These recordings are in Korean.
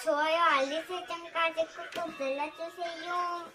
좋아요, 알림 설정까지 꾹꾹 눌러주세요.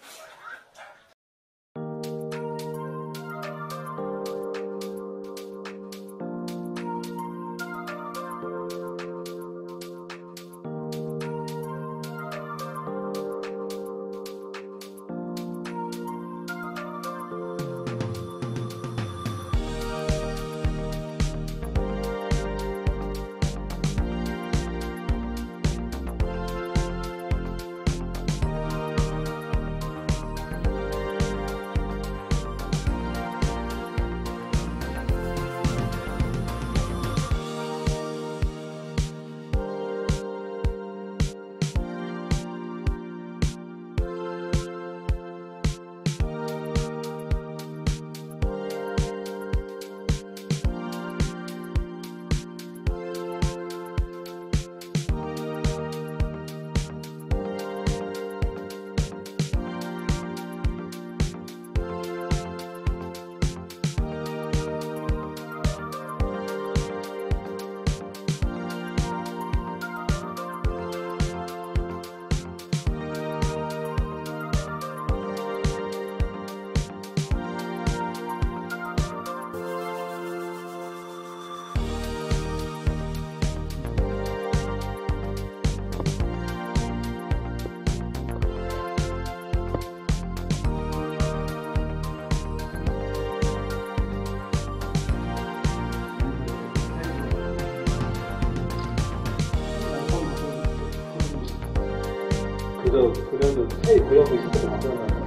그래도 차이 그려고 있을 때 맞잖아요.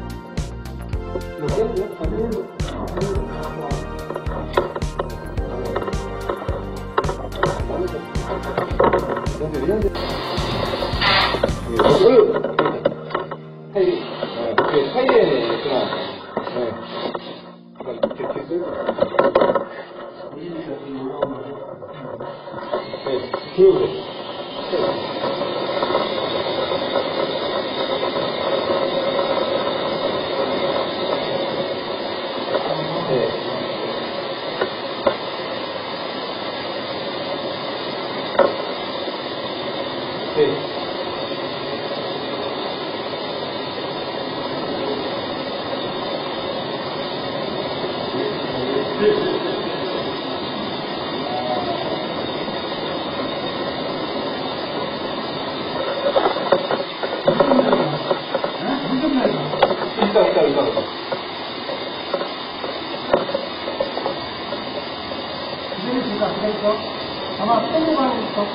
사이에는 그냥, 이렇게 쓸 기울여. 아마 땡겨가고 있어.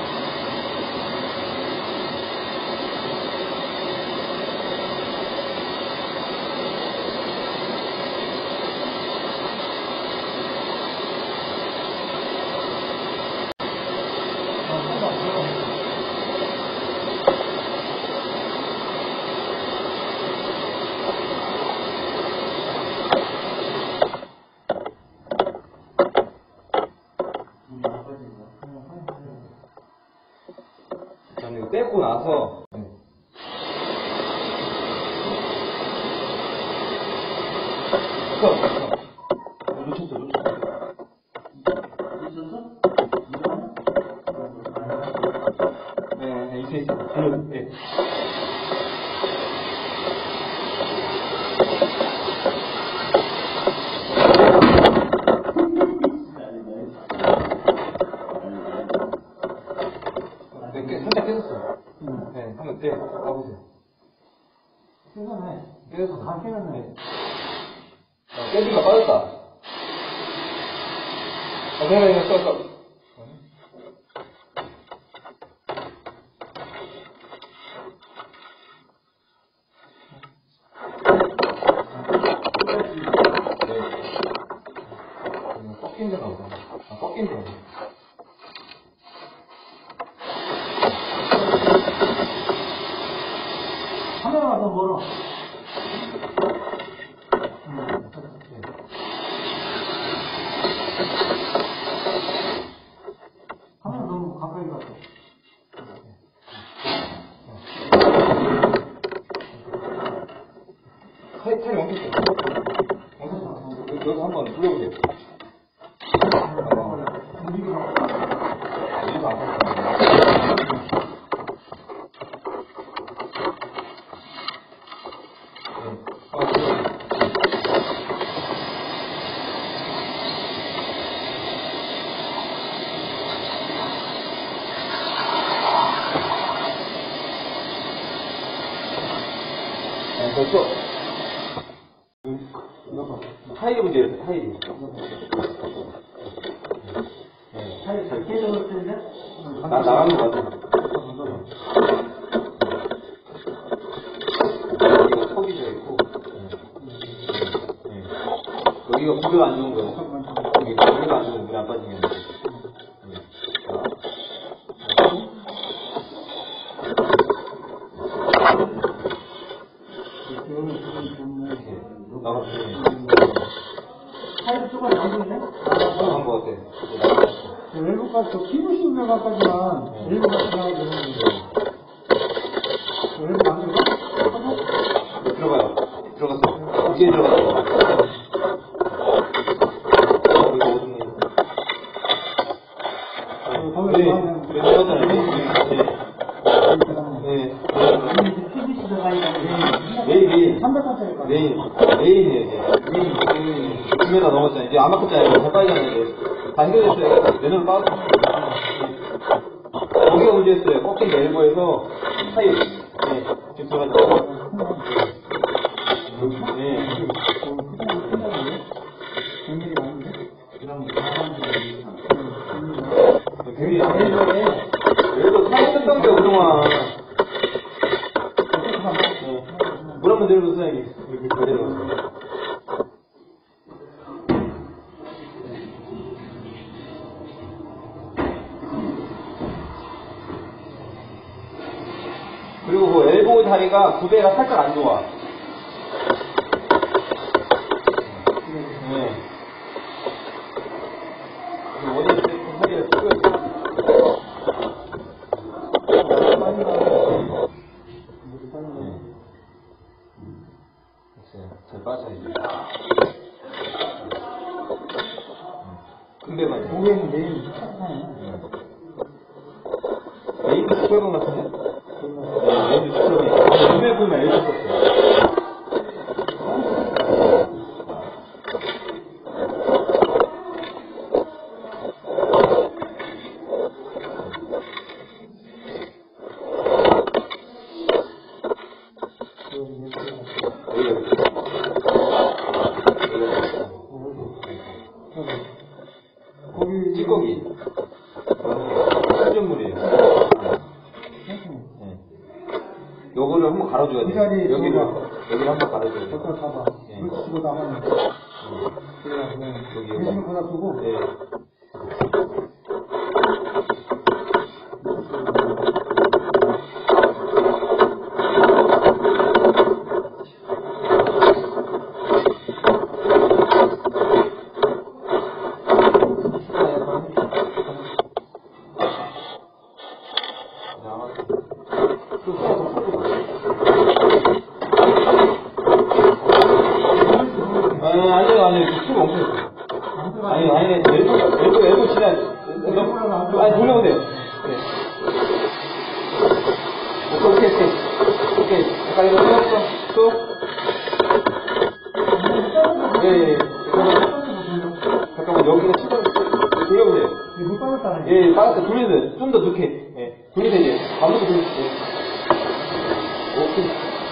저는 떼고 나서 놓쳤어. 네, 있어. 네. 살짝 깨졌어. 네, 한번 떼, 가보세요. 깨졌네. 깨졌어. 다 깨졌네. 깨지가 빠졌다. 내가 써. 꺾인 데가 오다. 꺾인 데가 오다. 카메라가 더 멀어. 카메라 너무 가까이 갔어. 차이 멈췄어. 여기서 한번 불러보세요. 여기서 안 벌써. 타이리 문제였어, 타이리. 타이리 잘 깨져올 텐데? 나가는 것 같아. 여기가 턱이 져 있고. 여기가 구조가 안 좋은 거야. 여기가 안 좋은 거, 물이 안 빠지면. 타이리 조금 남았네? 나간 것 같아. 외국까지 저 키보신 명까지만 외국가 지나가야 되는데. 외국 안 들어가? 들어가요. 들어갔어. 어깨에 들어갔어. 여기가 어둠이. 네. 들어가잖아요. 네. PVC 들어가니까 메인. 300원짜리 메인이에요. 메인. 6m 넘었잖아요. 이제 안 바꿨잖아요. 잘 빠지잖아요. 이제. 다 해결됐어요. 내년은 빠졌어. 거기가 문제였어요. 꺾인 엘보에서 타이어. 네. 지금 들어가죠. 네. 굉장히 엘보 타이어 썼던 게 그동안. 물 한번 내려보세요, 이렇게 내려보세요. 그리고 그 엘보 다리가 구배가 살짝 안 좋아. 네. 원인 다리가 찌그러져. 잘 빠져 이제. 근데만 고개는 내일 착하네. 메인도 수혈관 같은데? 네, 메인도 수혈관. 눈에 보면 엘보 썼어요. 찌꺼기. 수돗물이에요. 네. 요거를 한번 갈아줘야 돼. 여기를 한번 갈아줘야 돼. 저거 봐봐. 네. 그렇지, 이거 나가면. 그래, 여기. 대신 하나 두고. 네. 아니요, 수가 엄청 있어요. 아니, 엘보 지나, 아니, 돌려보세요. 네. 오케이. 잠깐 이거 또. 예. 잠깐만, 여기가 치고, 돌려보세요. 물 빠졌다는 예, 빠졌다. 돌려주세요. 좀 더 넣게. 예. 돌리세요, 이제. 아무것도 돌리세요. 오케이.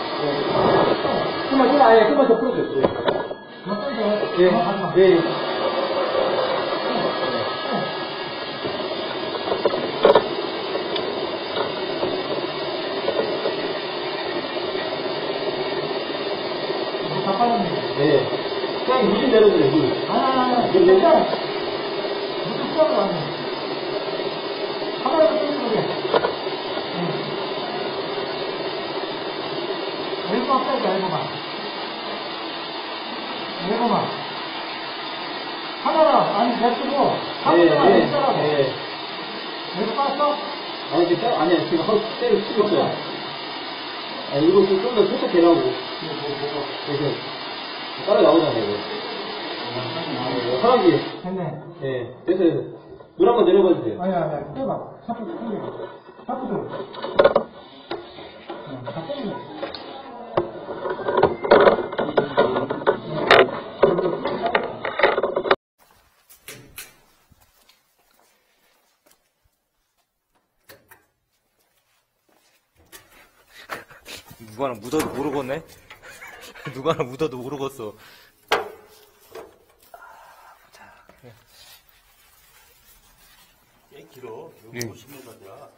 예. 좀만 더 풀어줘요. 예. 다 빠졌네. 네. 그냥 물좀 내려주세요, 물. 일단, 무슨 수업을 안 해. 카메라도 끄는 엘보 앞다니까, 엘보만. 카메라, 아니, 냅두고, 카메라만 했더라고. 엘보 빠졌어? 아니야, 지금 하루 때를 치고 있어요. 아니, 이거 좀 더 살짝 되라고. 이렇게. 따라 나오잖아요, 이거. 사람이. 됐네. 예, 됐어요. 물 한번 내려봐 주세요. 아니야, 빼봐. 자꾸 좀. 다 빼면 누가는 묻어도 모르겠네. 누가 하나 묻어도 모르겠어. 꽤 길어. 여기 예. 50m야.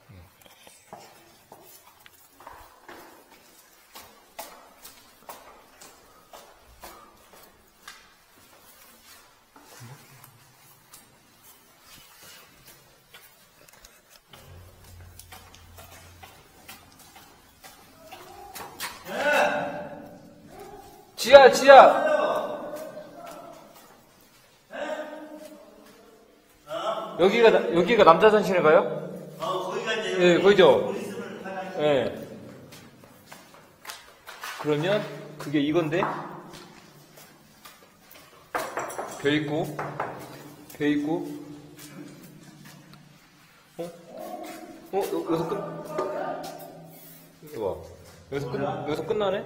지야. 여기가 남자 화장실인가요? 거기가 이제 예, 거기죠. 보리스을 하나 예. 그러면 그게 이건데 배 있고 여기서 이거 봐. 여기서 끝나네?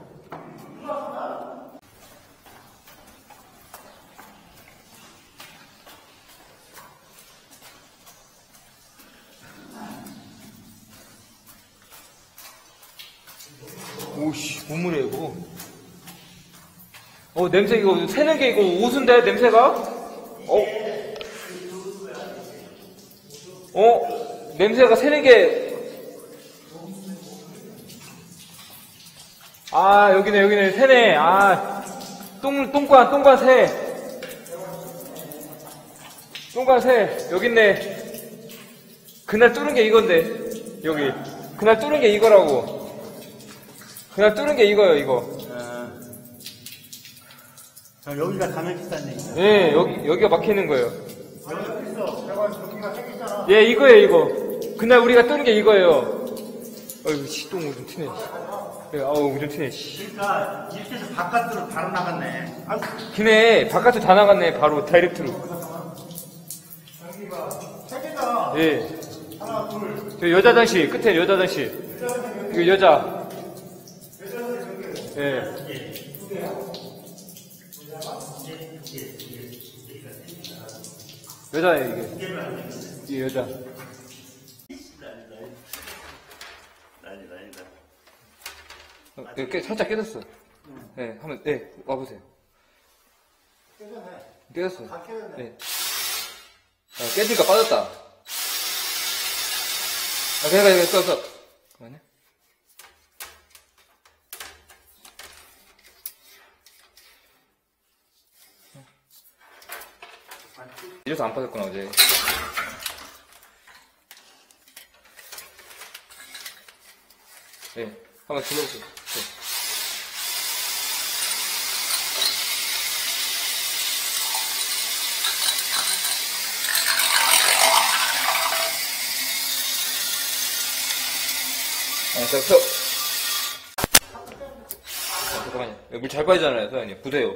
오씨, 우물이야, 이거. 냄새, 이거, 새는 게 이거 옷인데, 냄새가? 냄새가 새는 게. 여기네, 새네. 똥관 새. 똥관 새. 여기 있네. 그날 뚫은 게 이건데, 여기. 그날 뚫은 게 이거라고. 그날 뚫은 게 이거예요, 이거. 여기가 다 막혔다는 얘기야. 예, 여기가 막히는 거예요. 여기 있어. 내가 여기가 생겼잖아. 예, 이거예요, 이거. 그날 우리가 뚫은 게 이거예요. 어이구, 씨, 똥 오줌 튀네. 예, 오줌 튀네, 씨. 그러니까 이렇게 해서 바깥으로 바로 나갔네. 기네, 바깥으로 다 나갔네, 바로, 다이렉트로. 여기가 세 개다. 예. 하나, 둘. 저 여자 화장실, 끝에 여자 화장실. 이거 여자. 예. 여자예요, 이게 여자. 살짝 깨졌어. 네, 와보세요. 깨졌어. 네. 깨지니까 빠졌다. 그래, 써. 그만해. 이래서 안 빠졌구나, 어제. 네, 한번 둘러보세요. 네. 잠깐만요. 물 잘 빠지잖아요, 소장님. 부대요.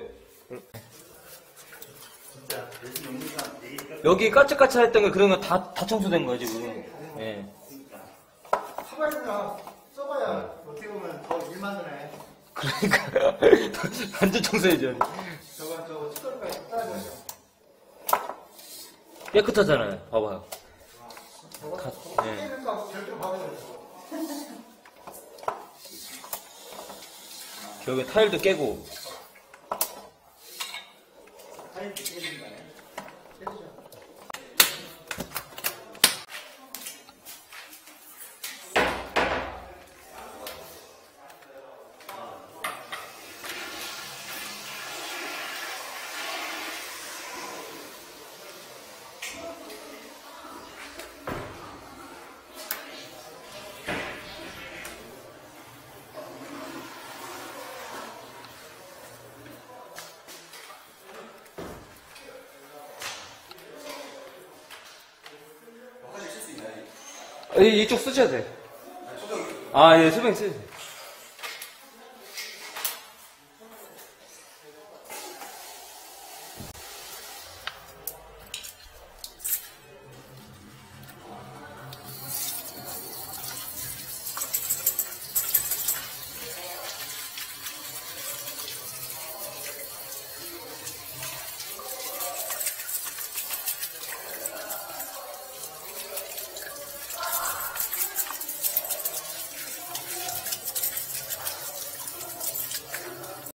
여기 까칠까칠했던 거 그런 거 다 청소된 거예요, 지금. 예. 사발이나 써봐야 어떻게 보면 더 일만 드네. 그러니까 완전 청소해야죠. 저거 스토리까지 따라줘야죠. 깨끗하잖아요. 봐봐요. 예. 깨끗하고 절대로 봐봐요. 여기 타일도 깨고. 이쪽 쓰셔도 돼. 예, 수병 쓰세요.